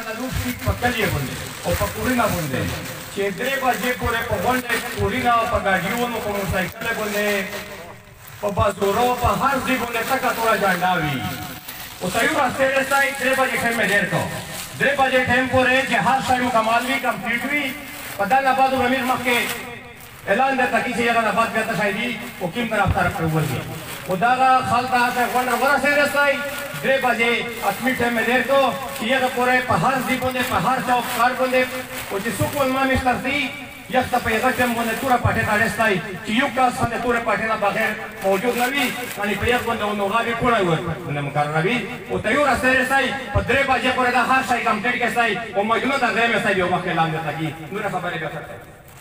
لوټي په کلیه باندې او په کورونه باندې چې 3 بجې پورې په غونډه کورونه په ګاډیونو په موټرسایکل باندې په بازارو په هر ځای باندې تکه توره جنډا وي اوس یو راسته رسای 3 بجې ټایم مې ډېر کو 3 بجې ټایم پورې چې هر شی مکمل وي کمپلیټ وي په دا نه بعد امیر مخکې اعلان درته کی چې هغه نه بعد بیا ته شایدي حکیم طرف طرف ته وګورئ او دا خلک ته غونډه ورسې رسای 3 بجې اټمی ټایم مې ډېر کو چې هغه پورې په هر ځای باندې په هر چوک کار باندې او چې څوک ولما مشتر دي یخته په هغه ټایم باندې توره پټه راځي چې یو کس باندې توره پټه نه بغیر موجود نه وي باندې په یو باندې نو غاوي کړای و نه مقرره وي او ته یو راځي رسای په 3 بجې پورې دا هر شی کمپلیټ کړای او موجوده دا غیر مې یو وخت اعلان درته کی نور خبرې به کوي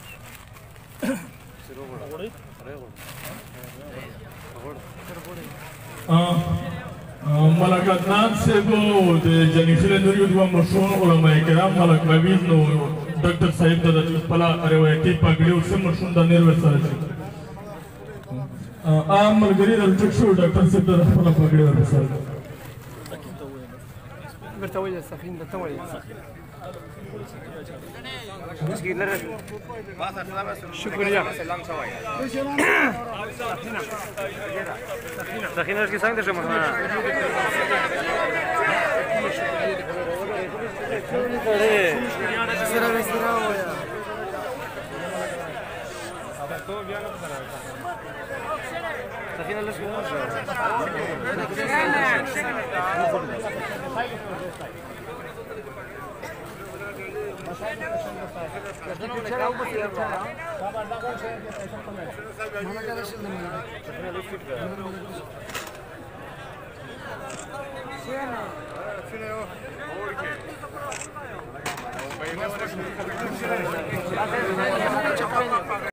ملک عدنان صاحب د جنیخیل نوری دوه مشهور علماء کرام ملک نوید نو ډاکټر صاحب د خپل روایتي پګړې او سم مشهور د نیر ورسره شي عام ملګری د ټکشو ډاکټر صاحب د خپل پګړې ورسره ورته وایي سخین د توي شکریہ سخینه کی څنګه شمه سخینه لږ